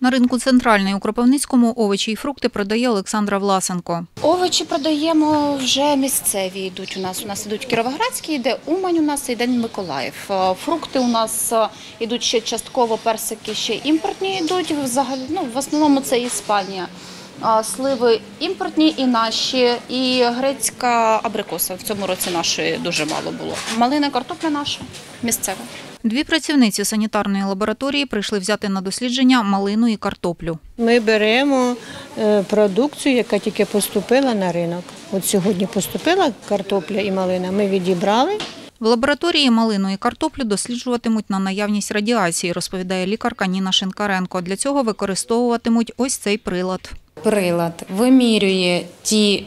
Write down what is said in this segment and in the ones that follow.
На ринку «Центральний» у Кропивницькому овочі і фрукти продає Олександра Власенко. Овочі продаємо вже місцеві йдуть у нас. У нас йдуть кіровоградські, йде Умань у нас, йде Миколаїв. Фрукти у нас йдуть ще частково, персики ще імпортні йдуть. Взагалі, в основному це Іспанія. Сливи імпортні і наші, і грецька абрикоса. В цьому році нашої дуже мало було. Малина, картопля наша, місцева. Дві працівниці санітарної лабораторії прийшли взяти на дослідження малину і картоплю. Ми беремо продукцію, яка тільки поступила на ринок. От сьогодні поступила картопля і малина, ми відібрали. В лабораторії малину і картоплю досліджуватимуть на наявність радіації, розповідає лікарка Ніна Шинкаренко. Для цього використовуватимуть ось цей прилад. Прилад вимірює ті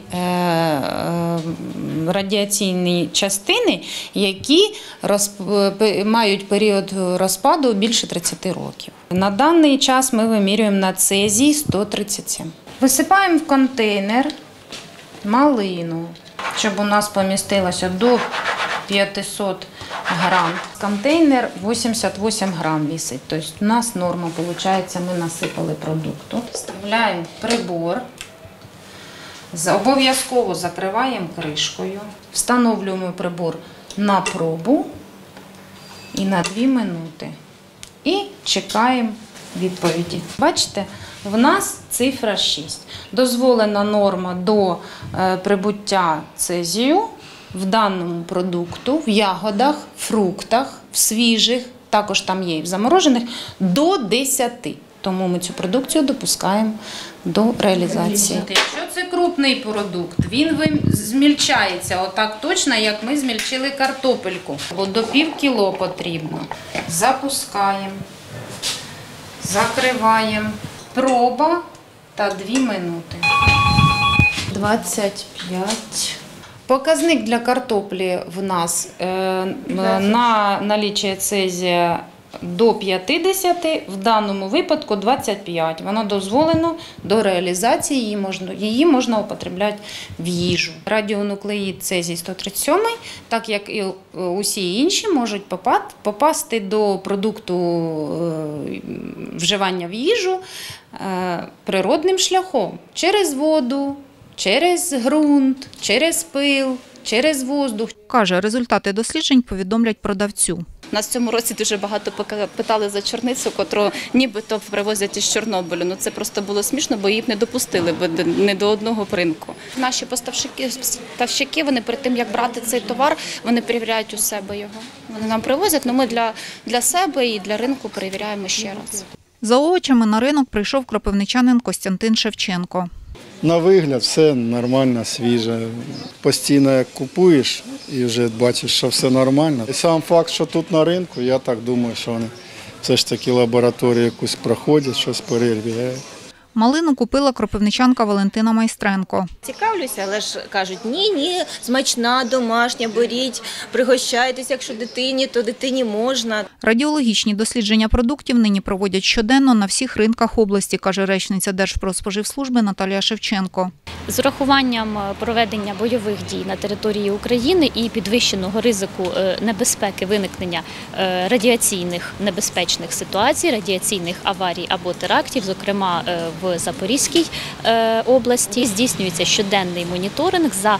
радіаційні частини, які мають період розпаду більше 30 років. На даний час ми вимірюємо на цезій 137. Висипаємо в контейнер малину, щоб у нас помістилося до 500 грам. Контейнер 88 грам висить. Тобто у нас норма, виходить, ми насипали продукту. Вставляємо прибор, обов'язково закриваємо кришкою, встановлюємо прибор на пробу і на 2 минути. І чекаємо відповіді. Бачите, в нас цифра 6. Дозволена норма до прибуття цезію в даному продукту, в ягодах, фруктах, в свіжих, також там є і в заморожених, до 10. Тому ми цю продукцію допускаємо до реалізації. Якщо це крупний продукт, він змільчається отак точно, як ми змільчили картопельку. Бо до пів кіло потрібно. Запускаємо, закриваємо. Проба та 2 минути. 25. Показник для картоплі в нас на наліччя цезія до 50, в даному випадку 25. Воно дозволено до реалізації, її можна употребляти в їжу. Радіонуклеїд цезій 137, так як і усі інші, можуть попасти до продукту вживання в їжу природним шляхом через воду, через ґрунт, через пил, через воздух. Каже, результати досліджень повідомлять продавцю. Нас в цьому році дуже багато питали за чорницю, котру нібито привозять із Чорнобилю. Це просто було смішно, бо їх не допустили не до одного ринку. Наші поставщики, вони перед тим, як брати цей товар, вони перевіряють у себе його. Вони нам привозять, але ми для себе і для ринку перевіряємо ще раз. За овочами на ринок прийшов кропивничанин Костянтин Шевченко. На вигляд все нормально, свіже. Постійно як купуєш і вже бачиш, що все нормально. І сам факт, що тут на ринку, я так думаю, що вони все ж таки лабораторію якусь проходять, щось перевіряють. Малину купила кропивничанка Валентина Майстренко. Цікавлюся, але ж кажуть, ні, смачна, домашня, беріть, пригощайтеся, якщо дитині, то дитині можна. Радіологічні дослідження продуктів нині проводять щоденно на всіх ринках області, каже речниця Держпродспоживслужби Наталія Шевченко. З урахуванням проведення бойових дій на території України і підвищеного ризику небезпеки виникнення радіаційних небезпечних ситуацій, радіаційних аварій або терактів, зокрема в Запорізькій області, здійснюється щоденний моніторинг за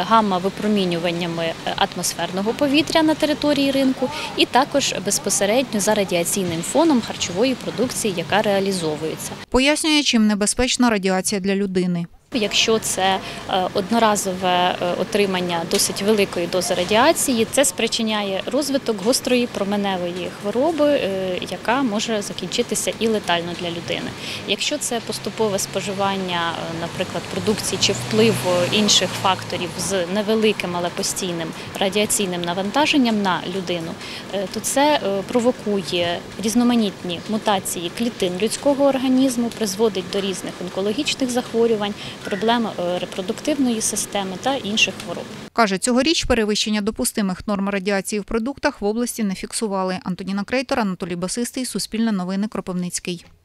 гамма-випромінюваннями атмосферного повітря на території ринку і також безпосередньо за радіаційним фоном харчової продукції, яка реалізовується. Пояснює, чим небезпечна радіація для людини. Якщо це одноразове отримання досить великої дози радіації, це спричиняє розвиток гострої променевої хвороби, яка може закінчитися і летально для людини. Якщо це поступове споживання, наприклад, продукції чи вплив інших факторів з невеликим, але постійним радіаційним навантаженням на людину, то це провокує різноманітні мутації клітин людського організму, призводить до різних онкологічних захворювань, проблем репродуктивної системи та інших хвороб. Каже, цьогоріч перевищення допустимих норм радіації в продуктах в області не фіксували. Антоніна Крейтор, Анатолій Басистий, Суспільне новини, Кропивницький.